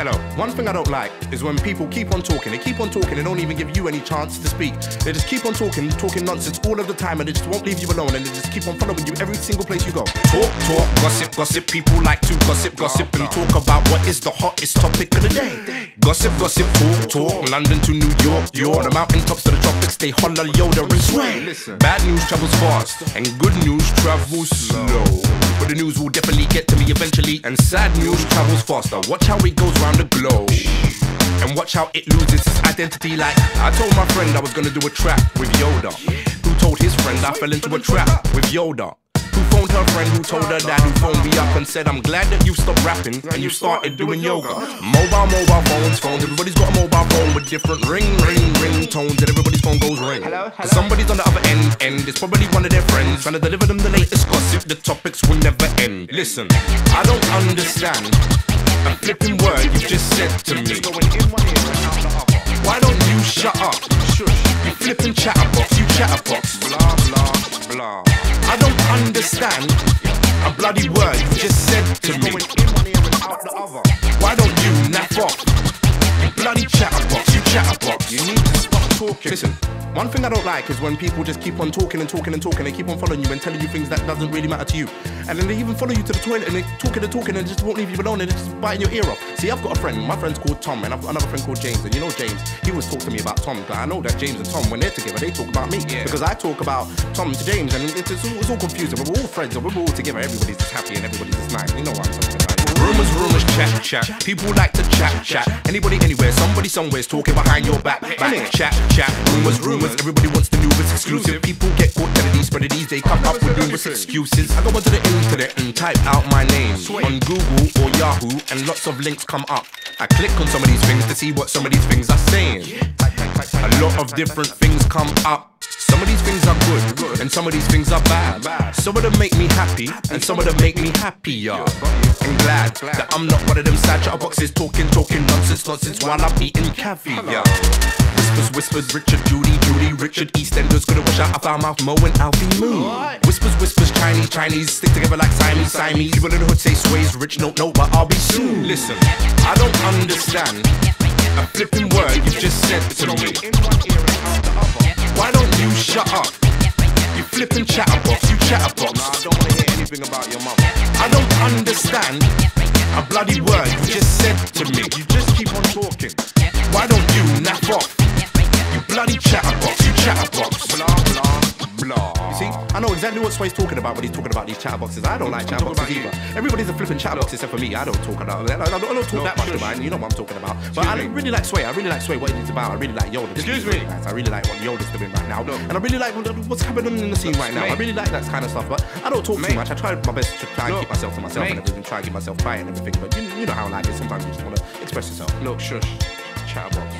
Hello. One thing I don't like is when people keep on talking. They keep on talking, they don't even give you any chance to speak. They just keep on talking nonsense all of the time, and they just won't leave you alone, and they just keep on following you every single place you go. Talk, gossip. People like to gossip and talk about what is the hottest topic of the day. Gossip, talk. London to New York, you're the mountaintops to the tropics. They holler Yoda and Swain. Bad news travels fast, and good news travels slow. But the news will definitely get to me eventually, and sad news travels faster. Watch how it goes round the globe, and watch how it loses its identity. Like I told my friend I was gonna do a trap with Yoda, who told his friend I fell into a trap with Yoda, who phoned her friend, who told her dad, who phoned me up and said, I'm glad that you stopped rapping and you started doing yoga. Mobile phones. Everybody's got a mobile phone with different ring tones, and everybody's phone goes ring. Hello? Somebody's on the other end. It's probably one of their friends trying to deliver them the latest gossip. The topics will never end. Listen, I don't understand a flipping word you just said to me. Why don't you shut up? You flipping chatterbox, you chatterbox. Blah. I don't understand a bloody word you just said to me. Why don't you naff off? You bloody chatterbox, you chatterbox. You need to stop talking. Listen, one thing I don't like is when people just keep on talking. They keep on following you and telling you things that doesn't really matter to you. And then they even follow you to the toilet and they talking and just won't leave you alone, and they're just biting your ear off. See, I've got a friend, my friend's called Tom, and I've got another friend called James. And you know James, he always talks to me about Tom. I know that James and Tom, when they're together, they talk about me. Yeah. Because I talk about Tom to James, and it's all confusing. But we're all friends, and we're all together. Everybody's just happy and everybody's just nice. You know what I'm talking about. Rumors, chat. People like to chat. Anybody, anywhere, somebody, somewhere's talking behind your back. Chat. Rumors. Everybody wants the newest exclusive. People get caught spreading these. They come up with numerous excuses. I go onto the internet and type out my name on Google or Yahoo, and lots of links come up. I click on some of these things to see what some of these things are saying. A lot of different things come up. Some of these things are good, and some of these things are bad. Some of them make me happy, and some of them make me happier. I'm glad that I'm not one of them sad chatterboxes talking nonsense while I'm eating caviar. Whispers, Richard, Judy, Richard, EastEnders, gonna wash out of our mouth, Mo and Alfie Moon. Whispers, Chinese, stick together like Siamese. People in the hood say Sway's rich, no, but I'll be soon. Listen, I don't understand a flipping word you just said to me. Why don't you shut up? You flipping chatterbox, you chatterbox. Nah, I don't wanna hear anything about your mum. I don't understand a bloody word you just said to me. You just keep on talking. Why don't you naff off? You bloody chatterbox, you chatterbox. Blah. You see, I know exactly what Swain's talking about when he's talking about these chatterboxes. I don't like chatterboxes either. Everybody's a flipping chatterbox except for me. I don't talk about that. I don't talk that much about it. You know what I'm talking about. But I really like Swain. I really like Swain, what he's about. I really like Yoda. Excuse me. I really like what Yoda's doing right now. And I really like what's happening in the scene right now. I really like that kind of stuff. But I don't talk too much. I try my best to try and keep myself to myself and everything. Try and keep myself quiet and everything. But you know how life is. Sometimes you just want to express yourself. Look, shush. Chatterbox.